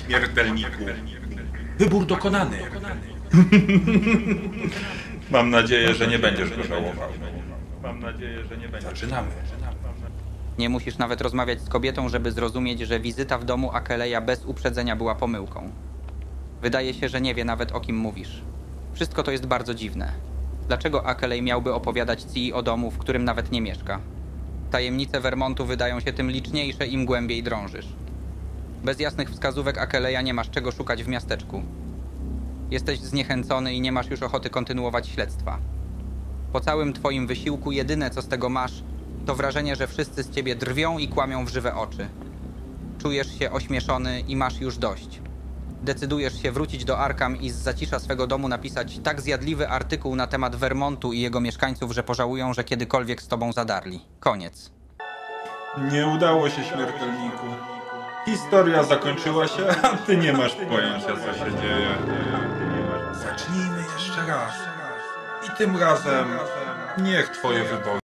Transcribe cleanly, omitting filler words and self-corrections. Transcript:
śmiertelniku. Wybór dokonany. Mam nadzieję, że nie będziesz go żałował. Zaczynamy. Nie musisz nawet rozmawiać z kobietą, żeby zrozumieć, że wizyta w domu Akeleja bez uprzedzenia była pomyłką. Wydaje się, że nie wie nawet, o kim mówisz. Wszystko to jest bardzo dziwne. Dlaczego Akelej miałby opowiadać Ciri o domu, w którym nawet nie mieszka? Tajemnice Vermontu wydają się tym liczniejsze, im głębiej drążysz. Bez jasnych wskazówek Akeleja nie masz czego szukać w miasteczku. Jesteś zniechęcony i nie masz już ochoty kontynuować śledztwa. Po całym twoim wysiłku jedyne, co z tego masz, to wrażenie, że wszyscy z ciebie drwią i kłamią w żywe oczy. Czujesz się ośmieszony i masz już dość. Decydujesz się wrócić do Arkham i z zacisza swego domu napisać tak zjadliwy artykuł na temat Vermontu i jego mieszkańców, że pożałują, że kiedykolwiek z tobą zadarli. Koniec. Nie udało się, śmiertelniku. Historia zakończyła się, a ty nie masz pojęcia, co się dzieje. Zacznijmy jeszcze raz. I tym razem niech twoje wybory